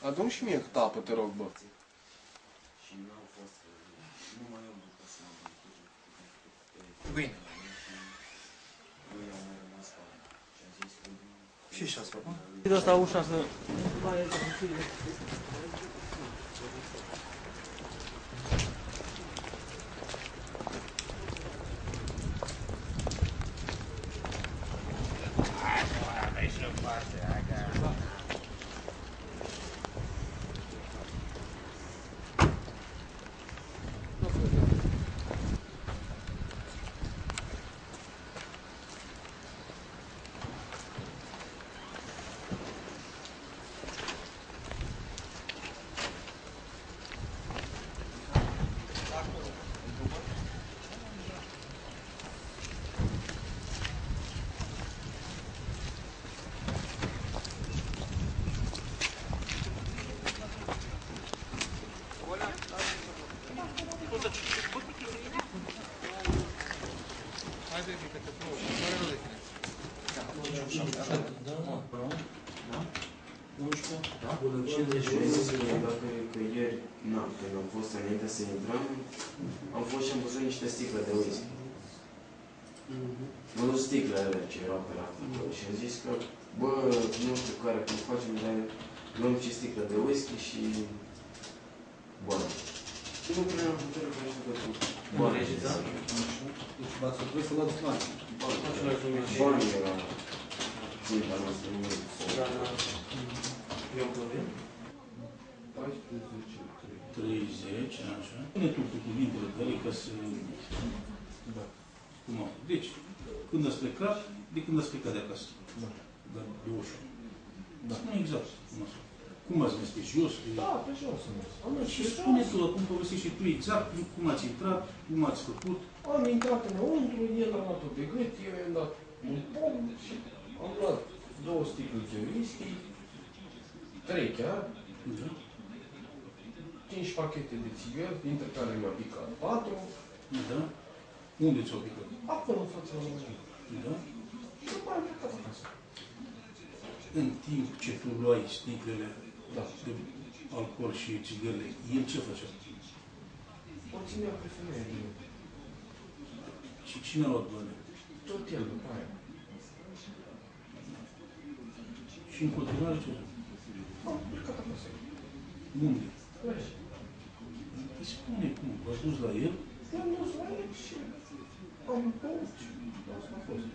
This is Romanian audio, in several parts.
Adu-mi și mie câtă apă, te rog, bă. Și n-au fost, nu mai am după să am Bine. eu i-am mai rămas ca și am zis că... Și așa spune. De asta ușa să... Că ieri, când am fost înainte să intrăm, am fost și am văzut niște sticle de whisky. Am văzut sticlele ce erau pe la acolo și am zis că, bă, nu știu care, cum facem, dar luăm și sticlă de whisky și bani. Nu prea am putut să știu că tu bani. Deci v-ați oprit să luați bani. Bani era ținta noastră, nu Eu plăvim? 30, așa. Pune tu cu cuvintele tale ca să... Da. Cum au? Deci, când ați plecat, de când ați plecat de acasă? Da. Da, 21. Da. Spune exact cum ați făcut. Cum ați mers pe jos? Da, pe jos am mers. Am mers Și pe spune jos. tu, acum povestești și tu exact cum ați intrat, cum ați făcut. Am intrat înăuntru, el a luat-o pe gât, eu i-am dat un pom și am luat 2 sticle de whisky, 3 chiar, Da? 5 pachete de țigări, dintre care mi-a picat 4, Da? Unde ți-au picat? acolo în fața la mine. Da? Și după aia am plecat acasă. În timp ce tu luai sticlele Da. de alcool și țigările, el ce făcea? O ținea pe femeie de mine. Și cine a luat bani? Tot el după aia. Și în continuare ce? Am plecat acasă. Unde? Mergi. Îi spune cum, v-ați dus la el? I-am dus la el și am băut și asta a fost.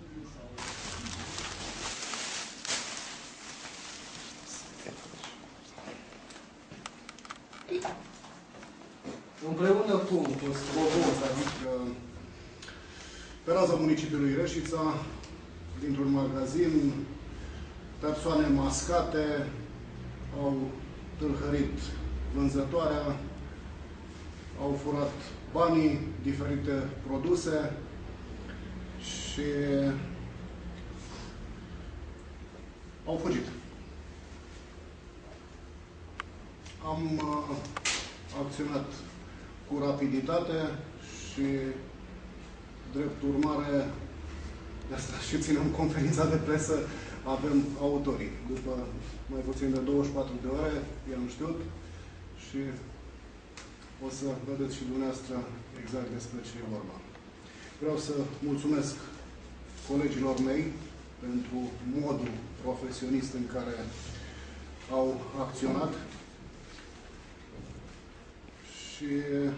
Împreună cu Slobos, adică pe raza municipiului Reșița, dintr-un magazin, persoane mascate au tâlhărit vânzătoarea, au furat banii, diferite produse și au fugit. Am acționat cu rapiditate și, drept urmare, de asta și ținem conferința de presă, avem autorii. După mai puțin de 24 de ore, i-am știut și o să vedeți și dumneavoastră exact despre ce e vorba. Vreau să mulțumesc colegilor mei pentru modul profesionist în care au acționat și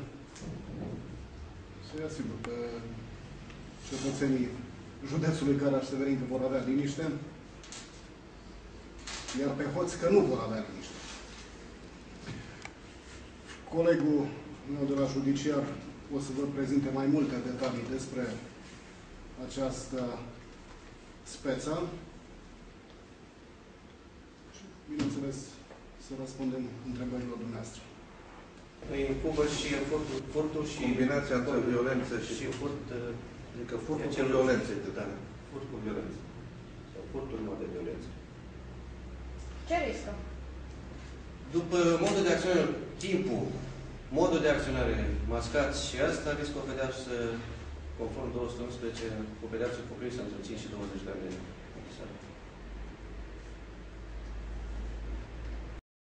să-i asigur pe cetățenii județului care ar se veni că vor avea liniște, iar pe hoți că nu vor avea liniște. Colegul meu de la judiciar o să vă prezinte mai multe detalii despre această speță și, bineînțeles, să răspundem întrebărilor dumneavoastră. Incubă și furtul și... Combinația între violență și furt... Adică furtul cu violență. Da. Furt cu violență. Sau furtul în mod de violență. Ce riscă? După modul de acționare, timpul, modul de acționare mascat și asta riscă o pedeapsă conform 211, o pedeapsă cuprinsă între 5 și 20 de ani de închisoare.